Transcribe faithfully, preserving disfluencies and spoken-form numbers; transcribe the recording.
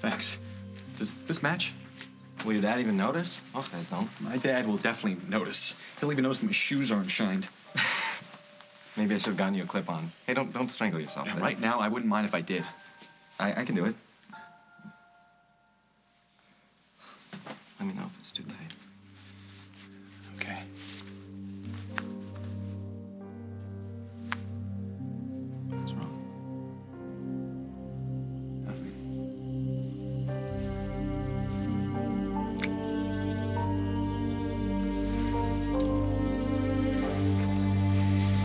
Thanks. Does this match? Will your dad even notice? Most guys don't. My dad will definitely notice. He'll even notice that my shoes aren't shined. Maybe I should have gotten you a clip-on. Hey, don't don't strangle yourself. Yeah, right now, I wouldn't mind if I did. I, I can do it. Let me know if it's too late.